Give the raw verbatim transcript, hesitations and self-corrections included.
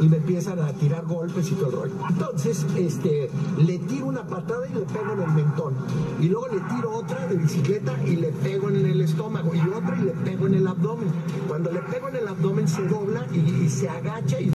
y me empiezan a tirar golpes y todo el rollo. Entonces, este, le tiro una patada y le pego en el mentón. Y luego le tiro otra de bicicleta y le pego en el estómago. Y otra y le pego en el abdomen. Cuando le pego en el abdomen se dobla y, y se agacha y